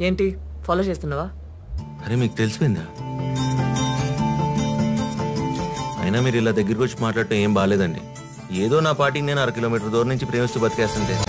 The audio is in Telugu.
ఏంటి ఫాలో చేస్తున్నావా? అరే మీకు తెలిసిపోయిందా? అయినా మీరు ఇలా దగ్గరికి వచ్చి మాట్లాడటం ఏం బాగాలేదండి. ఏదో నా పార్టీకి నేను 1 కిలోమీటర్ దూరం నుంచి ప్రేమిస్తూ బతికేస్తుంటే